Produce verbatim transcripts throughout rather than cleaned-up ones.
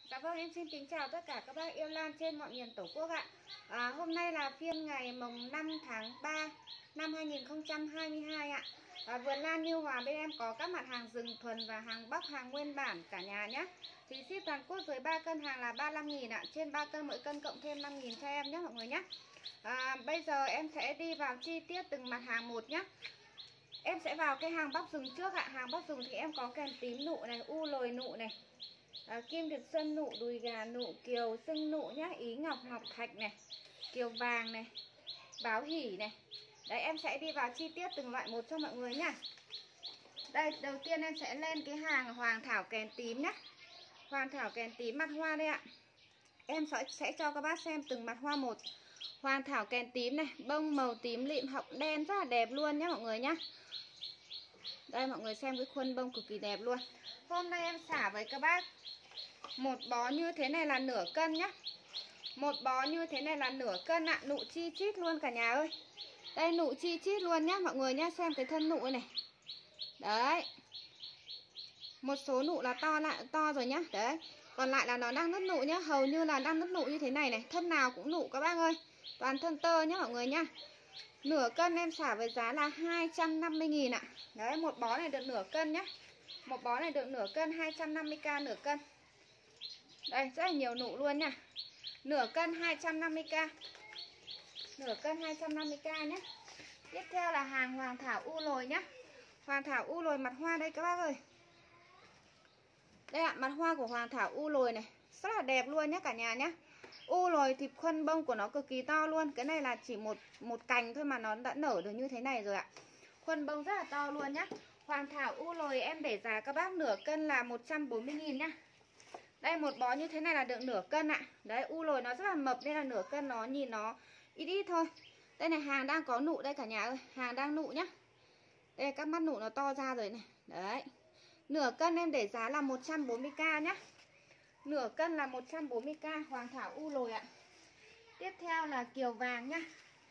Dạ vâng, em xin kính chào tất cả các bác yêu lan trên mọi miền Tổ quốc ạ. à, Hôm nay là phiên ngày mùng năm tháng ba năm hai nghìn không trăm hai mươi hai ạ. à, Vườn lan Như Hòa bên em có các mặt hàng rừng thuần và hàng bóc, hàng nguyên bản cả nhà nhé. Thì ship toàn quốc dưới ba cân hàng là ba mươi lăm nghìn ạ. Trên ba cân mỗi cân cộng thêm năm nghìn cho em nhé mọi người nhé. à, Bây giờ em sẽ đi vào chi tiết từng mặt hàng một nhé. Em sẽ vào cái hàng bóc rừng trước ạ. Hàng bóc rừng thì em có kèn tím nụ này, u lồi nụ này, À, Kim Việt Xuân nụ, đùi gà nụ, kiều sưng nụ nhá, ý ngọc, ngọc thạch này, kiều vàng này, báo hỷ này. Đấy, em sẽ đi vào chi tiết từng loại một cho mọi người nhá. Đây, đầu tiên em sẽ lên cái hàng hoàng thảo kèn tím nhá. Hoàng thảo kèn tím mặt hoa đây ạ. Em sẽ, sẽ cho các bác xem từng mặt hoa một. Hoàng thảo kèn tím này, bông màu tím lịm họng đen rất là đẹp luôn nhá mọi người nhá. Đây mọi người xem cái khuôn bông cực kỳ đẹp luôn. Hôm nay em xả với các bác một bó như thế này là nửa cân nhá. Một bó như thế này là nửa cân ạ. Nụ chi chít luôn cả nhà ơi. Đây nụ chi chít luôn nhá mọi người nhá. Xem cái thân nụ này. Đấy. Một số nụ là to lại to rồi nhá. Đấy. Còn lại là nó đang nứt nụ nhá. Hầu như là đang nứt nụ như thế này này. Thân nào cũng nụ các bác ơi. Toàn thân tơ nhá mọi người nhá. Nửa cân em xả với giá là hai trăm năm mươi nghìn ạ. Đấy, một bó này được nửa cân nhá. Một bó này được nửa cân, hai trăm năm mươi k nửa cân. Đây, rất là nhiều nụ luôn nha. Nửa cân hai trăm năm mươi k. Nửa cân hai trăm năm mươi k nhé. Tiếp theo là hàng hoàng thảo u lồi nhá. Hoàng thảo u lồi mặt hoa đây các bác ơi. Đây ạ, mặt hoa của hoàng thảo u lồi này rất là đẹp luôn nhé cả nhà nhé. U lồi thì khuôn bông của nó cực kỳ to luôn. Cái này là chỉ một một cành thôi mà nó đã nở được như thế này rồi ạ. Khuôn bông rất là to luôn nhá. Hoàng thảo u lồi em để giá các bác nửa cân là một trăm bốn mươi nghìn nhá. Đây một bó như thế này là được nửa cân ạ. Đấy, u lồi nó rất là mập nên là nửa cân nó nhìn nó ít ít thôi. Đây này, hàng đang có nụ đây cả nhà ơi. Hàng đang nụ nhá. Đây các mắt nụ nó to ra rồi này. Đấy. Nửa cân em để giá là một trăm bốn mươi k nhá. Nửa cân là một trăm bốn mươi k hoàng thảo u lồi ạ. Tiếp theo là kiều vàng nhá.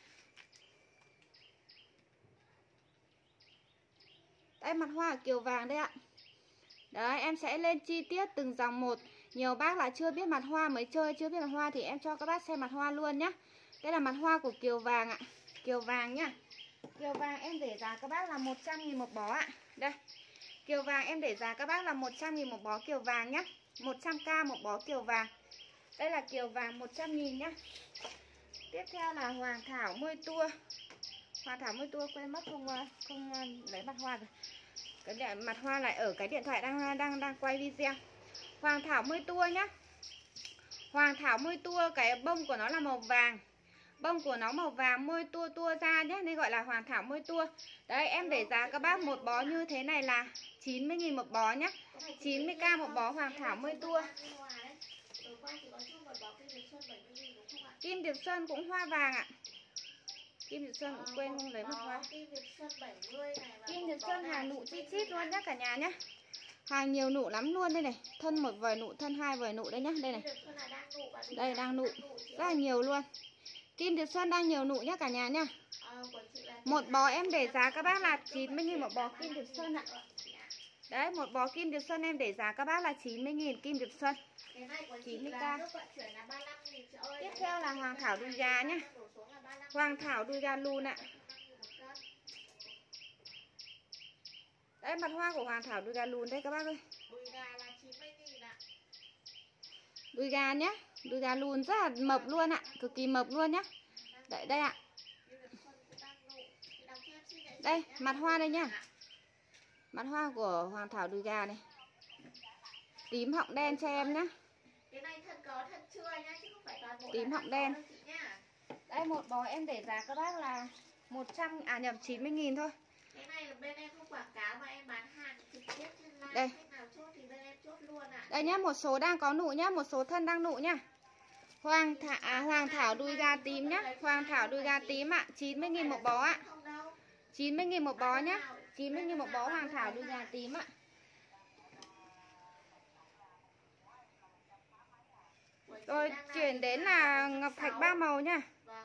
Đây mặt hoa kiều vàng đây ạ. Đấy, em sẽ lên chi tiết từng dòng một. Nhiều bác là chưa biết mặt hoa mới chơi, chưa biết mặt hoa thì em cho các bác xem mặt hoa luôn nhá. Đây là mặt hoa của kiều vàng ạ. Kiều vàng nhá. Kiều vàng em để giá các bác là một trăm nghìn một bó ạ. Đây. Kiều vàng em để giá các bác là một trăm nghìn một bó kiều vàng nhá. một trăm k một bó kiều vàng. Đây là kiều vàng một trăm nghìn nhá. Tiếp theo là hoàng thảo môi tua. Hoàng thảo môi tua quên mất không không lấy mặt hoa rồi. Cái điện, mặt hoa lại ở cái điện thoại đang đang đang quay video. Hoàng thảo môi tua nhá. Hoàng thảo môi tua cái bông của nó là màu vàng. Bông của nó màu vàng, môi tua tua ra nhé, nên gọi là hoàng thảo môi tua. Đấy, em để giá các bác một bó như thế này là chín mươi nghìn một bó nhá. chín mươi k một bó hoàng thảo môi tua. Kim Việt Xuân cũng hoa vàng ạ. Kim Việt Xuân cũng quên không lấy một hoa. Kim Việt Xuân hàng nụ chi chít luôn nhá cả nhà nhá. Hàng nhiều nụ lắm luôn đây này. Thân một vài nụ, thân hai vài nụ đây nhá. Đây này. Đây đang nụ. Rất là nhiều luôn. Kim Việt Xuân đang nhiều nụ nhá cả nhà nhá. Một bó em để giá các bác là chín mươi nghìn một bó Kim Việt Xuân ạ. Đấy, một bó Kim Việt Xuân em để giá các bác là chín mươi nghìn Kim Việt Xuân. chín mươi k. Tiếp theo là hoàng thảo đùi gà nhá. Hoàng thảo đùi gà lùn ạ. Đấy, mặt hoa của hoàng thảo đùi gà lùn đây các bác ơi. Đùi gà nhá. Đùi gà lùn rất là mập luôn ạ. Cực kỳ mập luôn nhá. Đấy, đây ạ. Đây, mặt hoa đây nhá. Mặt hoa của hoàng thảo đùi gà này. Tím họng đen cho em nhá. Tím họng đen. Đây một bó em để giá các bác là một trăm, à nhầm chín mươi nghìn thôi. Cái này bên em không quảng cáo mà em bán hàng trực tiếp trên live. Đây. Khách nào chốt thì bên em chốt luôn ạ. Đây nhá, một số đang có nụ nhá, một số thân đang nụ nhá. Hoàng thảo à, hoàng thảo đùi gà tím nhá. Hoàng thảo đùi gà tím ạ, chín mươi nghìn một bó ạ. chín mươi nghìn một bó nhá. chín mươi nghìn một bó hoàng thảo đùi gà tím ạ. Rồi chuyển đến là ngọc thạch ba màu nhá.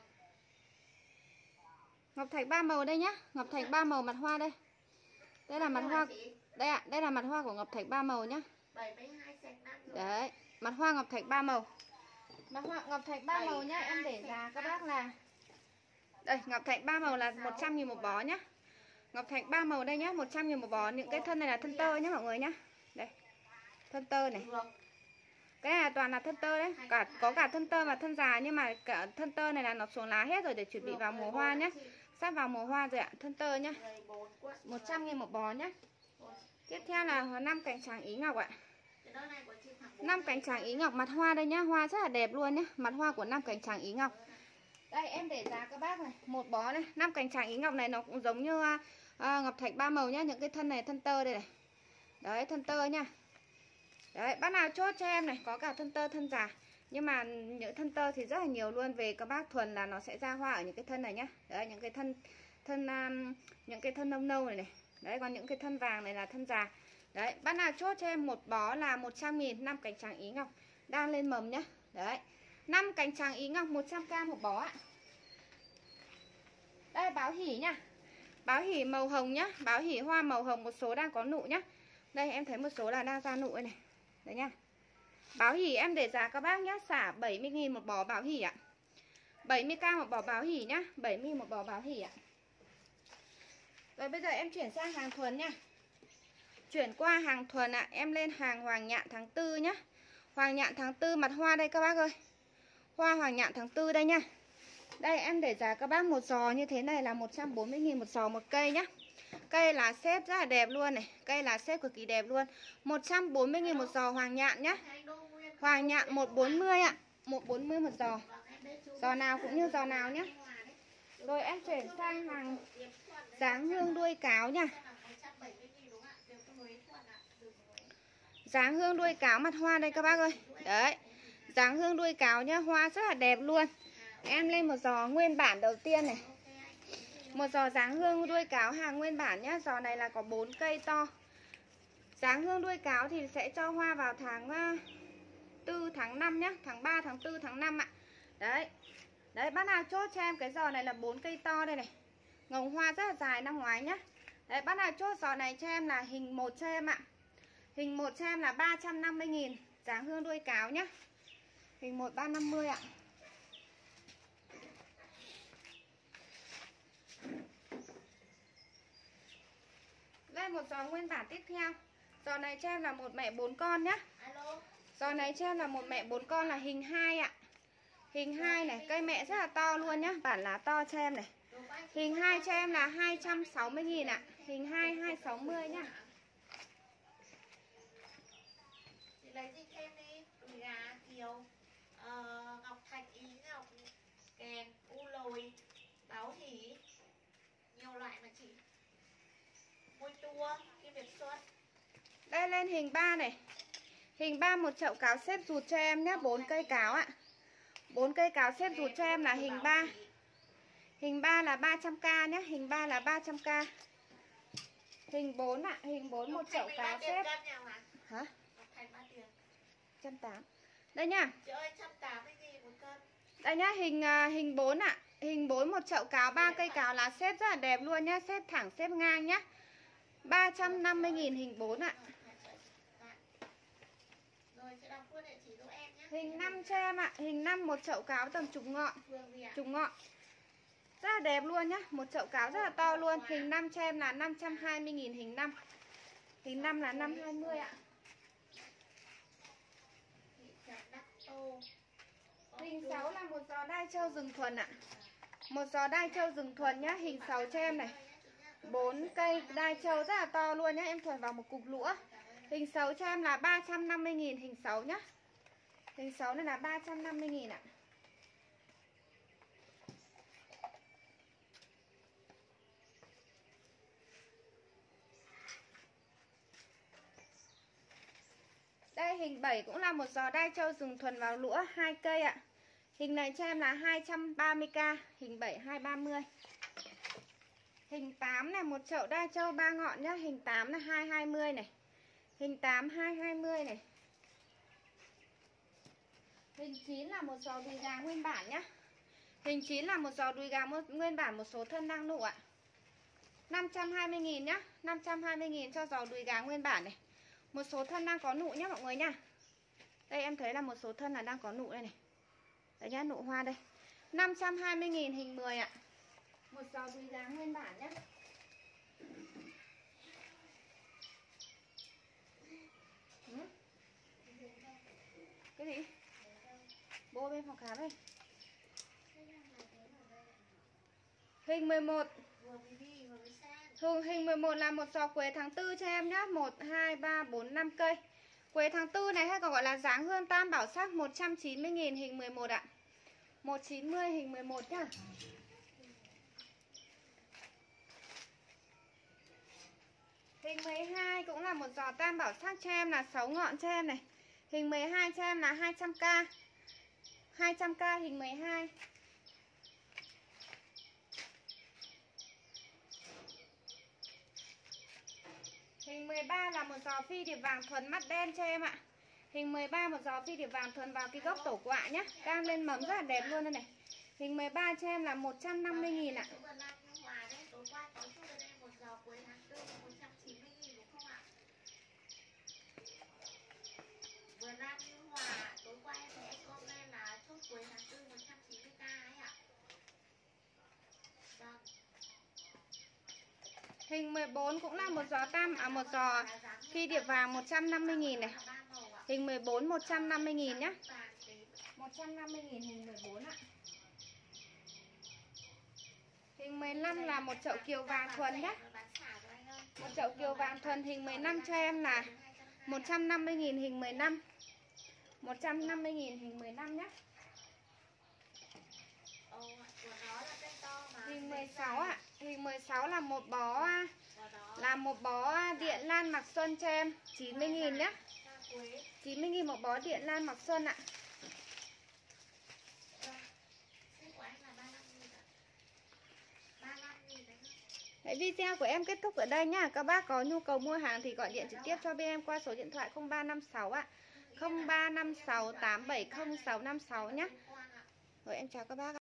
Ngọc thạch ba màu đây nhá. Ngọc thạch ba màu mặt hoa đây. Đây là mặt hoa. Đây ạ, đây là mặt hoa của ngọc thạch ba màu nhá. Đấy, Mặt hoa ngọc thạch ba màu. Mặt hoa ngọc thạch ba màu nhá, em để giá các bác là đây, ngọc thạch ba màu là một trăm nghìn một bó nhá. Ngọc thạch ba màu đây nhá, một trăm nghìn một bó. Những cái thân này là thân tơ nhá mọi người nhá. Đây. Thân tơ này. Cái này là toàn là thân tơ đấy, cả có cả thân tơ và thân già, nhưng mà cả thân tơ này là nó xuống lá hết rồi để chuẩn bị vào mùa hoa nhá. Sắp vào mùa hoa rồi ạ, thân tơ nhá. một trăm nghìn một bó nhá. Tiếp theo là năm cành tràng ý ngọc ạ. năm cành tràng ý ngọc mặt hoa đây nhá, hoa rất là đẹp luôn nhá, mặt hoa của năm cành tràng ý ngọc. Đây em để giá các bác này, một bó này, năm cành tràng ý ngọc này nó cũng giống như à, à, ngọc thạch ba màu nhá, những cái thân này thân tơ đây này. Đấy, thân tơ nhá. Đấy, bác nào chốt cho em này, có cả thân tơ thân già. Nhưng mà những thân tơ thì rất là nhiều luôn, về các bác thuần là nó sẽ ra hoa ở những cái thân này nhá. Đấy, những cái thân thân um, những cái thân nâu nâu này này. Đấy, còn những cái thân vàng này là thân già. Đấy, bác nào chốt cho em một bó là một trăm nghìn, năm cành tràng ý ngọc đang lên mầm nhá. Đấy. năm cành tràng ý ngọc một trăm k một bó ạ. Đây báo hỉ nhá. Báo hỉ màu hồng nhá, báo hỉ hoa màu hồng, một số đang có nụ nhá. Đây em thấy một số là đang ra nụ đây này. Đấy nhá. Báo hỉ em để giá các bác nhá, xả bảy mươi nghìn một bó báo hỉ ạ. bảy mươi k một bó báo hỉ nhá, bảy mươi nghìn một bó báo hỉ ạ. Rồi bây giờ em chuyển sang hàng thuần nhá. Chuyển qua hàng thuần ạ, em lên hàng hoàng nhạn tháng tư nhá. Hoàng nhạn tháng tư mặt hoa đây các bác ơi. Hoa hoàng nhạn tháng tư đây nhá. Đây em để giá các bác một giò như thế này là một trăm bốn mươi nghìn một giò một cây nhá. Cây là xếp rất là đẹp luôn này, cây là xếp cực kỳ đẹp luôn. một trăm bốn mươi nghìn một giò hoàng nhạn nhá. Hoàng nhạn một trăm bốn mươi ạ, một trăm bốn mươi một giò. Giò nào cũng như giò nào nhá. Rồi em chuyển sang hàng dáng hương đuôi cáo nha. Dáng hương đuôi cáo mặt hoa đây các bác ơi. Đấy. Dáng hương đuôi cáo nhá, hoa rất là đẹp luôn. Em lên một giò nguyên bản đầu tiên này. Một giò dáng hương đuôi cáo hàng nguyên bản nhá. Giò này là có bốn cây to. Dáng hương đuôi cáo thì sẽ cho hoa vào tháng tư, tháng năm nhá. Tháng ba, tháng tư, tháng năm ạ. Đấy. Đấy, bác nào chốt cho em cái giò này là bốn cây to đây này. Ngồng hoa rất là dài năm ngoái nhá. Đấy, bác nào chốt giò này cho em là hình một cho em ạ. Hình một cho em là ba trăm năm mươi nghìn. Dáng hương đuôi cáo nhá. Hình một ba trăm năm mươi ạ. Đây một giò nguyên bản tiếp theo. Giò này cho em là một mẹ bốn con nhá. Giò này cho em là một mẹ bốn con là hình hai ạ. Hình hai này, cây mẹ rất là to luôn nhá, bản lá to cho em này. Hình hai cho em là hai trăm sáu mươi nghìn ạ. Hình hai hai trăm sáu mươi nhá. Chị lấy gì thêm đi? Đùi gà, kiều, ờ, ngọc thạch ý, ngọc kèn, u lồi, báo hỉ. Nhiều loại mà chị. Môi tua, kim Việt Xuân. Đây lên hình ba này. Hình ba một chậu cáo xếp rụt cho em nhá, bốn cây cáo ạ. bốn cây cáo xếp rụt cho em là hình ba. Hình ba là ba trăm k nhé, hình ba là ba trăm k. Hình bốn ạ, hình bốn một chậu cáo xếp. Hả? một trăm tám mươi. Đây nhá. Chị ơi, một trăm tám mươi nghìn một cân. Đây nhá, hình hình bốn ạ. Hình bốn một chậu cáo, ba cây cáo là xếp rất là đẹp luôn nhá, xếp thẳng xếp ngang nhá. ba trăm năm mươi nghìn hình bốn ạ. Hình năm cho em ạ, hình năm một chậu cáo tầm chục ngọn. Chục ngọn. Rất là đẹp luôn nhá, một chậu cáo rất là to luôn. Hình năm cho em là năm trăm hai mươi nghìn hình năm. Hình năm là năm trăm hai mươi ạ. Hình sáu là một giò đai trâu rừng thuần ạ. Một giò đai trâu rừng thuần nhá, hình sáu cho em này. bốn cây đai trâu rất là to luôn nhá, em thuần vào một cục lũa. Hình sáu cho em là ba trăm năm mươi nghìn hình sáu nhá. Hình sáu này là ba trăm năm mươi nghìn ạ. Đây hình bảy cũng là một giò đai trâu rừng thuần vào lũa hai cây ạ. Hình này cho em là hai trăm ba mươi k, hình bảy hai trăm ba mươi. Hình tám này một chậu đai trâu ba ngọn nhá, hình tám là hai trăm hai mươi này. Hình tám hai trăm hai mươi này. Hình chín là một giò đùi gà nguyên bản nhá. Hình chín là một giò đùi gà nguyên bản, một số thân đang nụ ạ. năm trăm hai mươi nghìn nhá, năm trăm hai mươi nghìn cho giò đùi gà nguyên bản này. Một số thân đang có nụ nhá mọi người nha. Đây em thấy là một số thân là đang có nụ đây này. Đấy nhá, nụ hoa đây. năm trăm hai mươi nghìn hình mười ạ. Một giò tùy dáng nguyên bản nhá. Ừ? Cái gì? Bô bên phòng khám đây. Hình mười một. Thường hình mười một là một giò quế tháng tư cho em nhá. một, hai, ba, bốn, năm cây. Quế tháng tư này hay còn gọi là dáng hương tam bảo sắc, một trăm chín mươi nghìn hình mười một ạ. một trăm chín mươi hình mười một nhá. Hình mười hai cũng là một giò tam bảo sắc cho em là sáu ngọn cho em này. Hình mười hai cho em là hai trăm k. hai trăm k hình mười hai. Hình mười ba là một giò phi điệp vàng thuần mắt đen cho em ạ. Hình mười ba một giò phi điệp vàng thuần vào cái gốc tổ quạ nhá. Đang lên mầm rất là đẹp luôn đây này. Hình mười ba cho em là một trăm năm mươi nghìn ạ. Hình mười bốn cũng là một giò tam à một giò phi điệp vàng một trăm năm mươi nghìn này. Hình mười bốn một trăm năm mươi nghìn nhá. một trăm năm mươi nghìn hình mười bốn ạ. Hình mười lăm là một chậu kiều vàng thuần nhá. Một chậu kiều vàng thuần hình mười lăm cho em là một trăm năm mươi nghìn hình mười lăm. một trăm năm mươi nghìn hình mười lăm nhá. Hình mười sáu ạ. Hình mười sáu là một bó là một bó điện lan mặc xuân cho em chín mươi nghìn nhá. chín mươi nghìn một bó điện lan mặc xuân ạ. Đấy, video của em kết thúc ở đây nhá. Các bác có nhu cầu mua hàng thì gọi điện trực tiếp cho bên em qua số điện thoại không ba năm sáu ạ. không ba năm sáu tám bảy không sáu năm sáu nhá. Rồi em chào các bác ạ.